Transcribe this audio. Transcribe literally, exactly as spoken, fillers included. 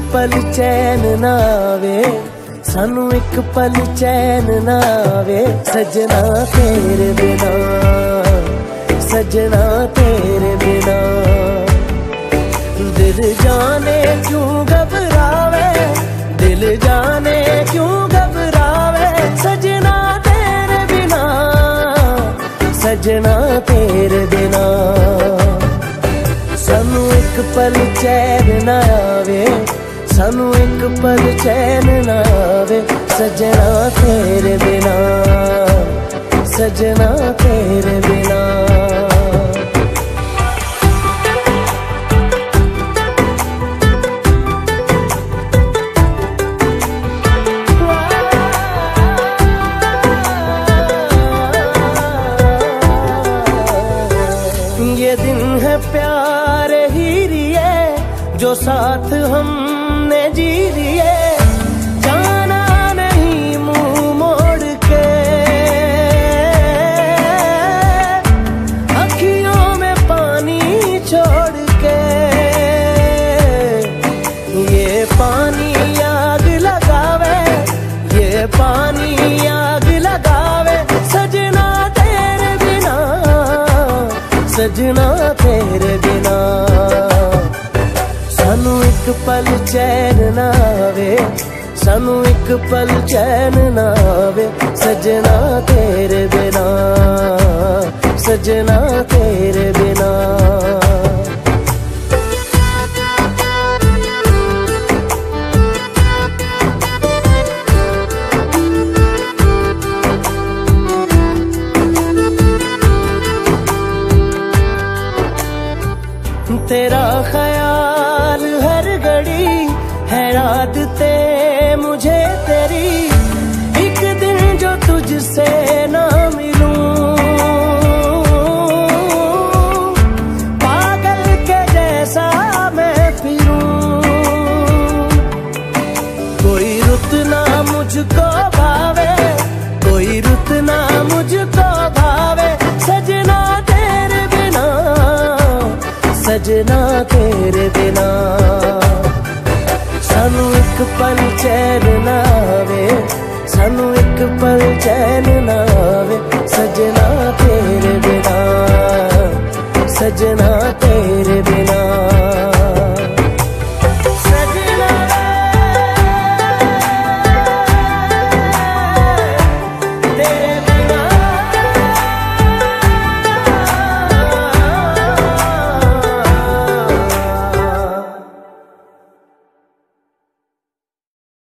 पल चैन ना आवे, सानू एक पल चैन ना आवे, सजना तेरे बिना, सजना तेरे बिना। दिल जाने क्यों घबरावे, दिल जाने क्यों घबरावे, सजना तेरे बिना, सजना तेरे बिना। सानू एक पल चैन ना आवे, सानू एक पल चैन ना आवे, सजना तेरे बिना, सजना तेरे बिना। ये दिन है प्यारे ही रिए जो साथ हमने जी लिए, जाना नहीं मुंह मोड़ के, अखियों में पानी छोड़ के। ये पानी आग लगावे, ये पानी आग लगावे, सजना तेरे बिना, सजना तेरे बिना। सानू एक पल चैन ना आवे, सानू एक पल चैन ना आवे, सजना तेरे बिना, सजना तेरे बिना। तेरा ख्याल हर घड़ी है आदते मुझे तेरी, एक दिन जो तुझसे ना मिलूं, पागल के जैसा मैं फिरूं। कोई रुत ना मुझको भावे, कोई रुत ना मुझको भावे, सजना तेरे बिना, सजना तेरे बिना। सानू एक पल चैन ना आवे, सानू एक पल चैन ना आवे, सजना तेरे